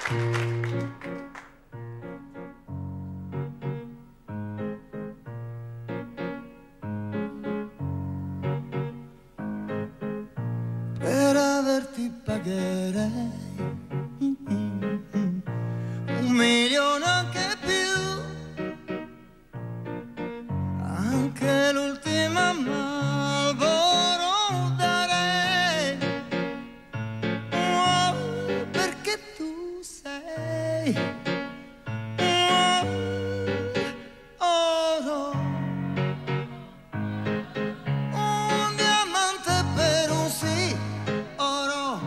Per averti pagherei 1.000.000 anche più, anche l'ultima Marlboro darei, oh, perché tu sei oro, un diamante per un sì, oro,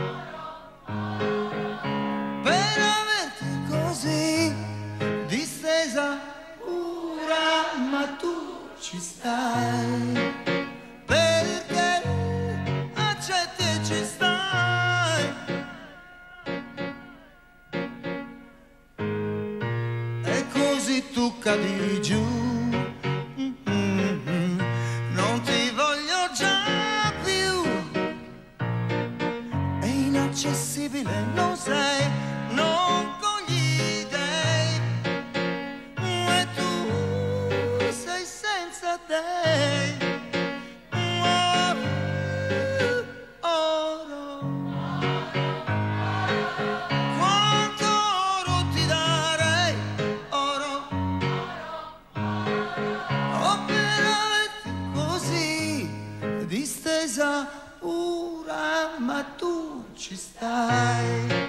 per averti così distesa pura, ma tu ci stai, perché accetti e ci stai, e così tu cadi giù, non ti voglio già più, è inaccessibile, non sei, non con gli dèi, e tu sei senza dei, oro, quanto oro ti darei, oro, oh, per averti così distesa pura, ma tu ci stai.